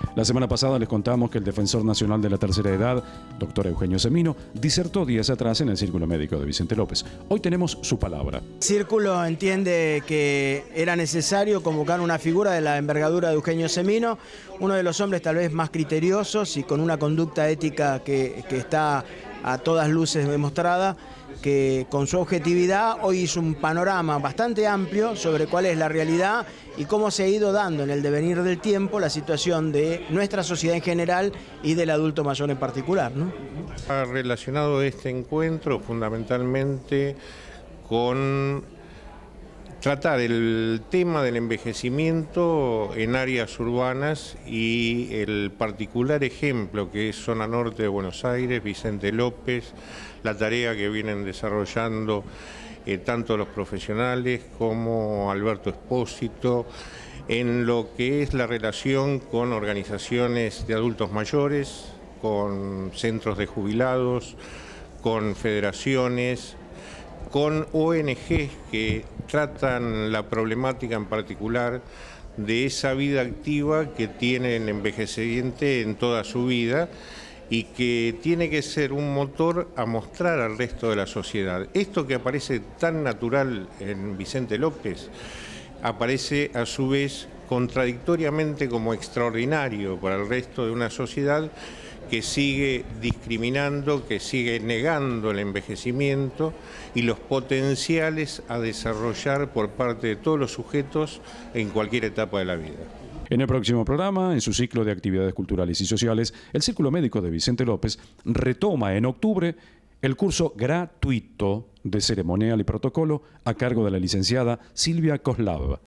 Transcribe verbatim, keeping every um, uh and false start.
La semana pasada les contamos que el defensor nacional de la tercera edad, doctor Eugenio Semino, disertó días atrás en el Círculo Médico de Vicente López. Hoy tenemos su palabra. El Círculo entiende que era necesario convocar una figura de la envergadura de Eugenio Semino, uno de los hombres tal vez más criteriosos y con una conducta ética que, que está a todas luces demostrada, que con su objetividad hoy hizo un panorama bastante amplio sobre cuál es la realidad y cómo se ha ido dando en el devenir del tiempo la situación de nuestra sociedad en general y del adulto mayor en particular, ¿no? Ha relacionado este encuentro fundamentalmente con tratar el tema del envejecimiento en áreas urbanas y el particular ejemplo que es Zona Norte de Buenos Aires, Vicente López, la tarea que vienen desarrollando eh, tanto los profesionales como Alberto Espósito en lo que es la relación con organizaciones de adultos mayores, con centros de jubilados, con federaciones, con O N Ges que tratan la problemática en particular de esa vida activa que tiene el envejeciente en toda su vida y que tiene que ser un motor a mostrar al resto de la sociedad. Esto que aparece tan natural en Vicente López aparece a su vez contradictoriamente como extraordinario para el resto de una sociedad que sigue discriminando, que sigue negando el envejecimiento y los potenciales a desarrollar por parte de todos los sujetos en cualquier etapa de la vida. En el próximo programa, en su ciclo de actividades culturales y sociales, el Círculo Médico de Vicente López retoma en octubre el curso gratuito de ceremonial y protocolo a cargo de la licenciada Silvia Koslav.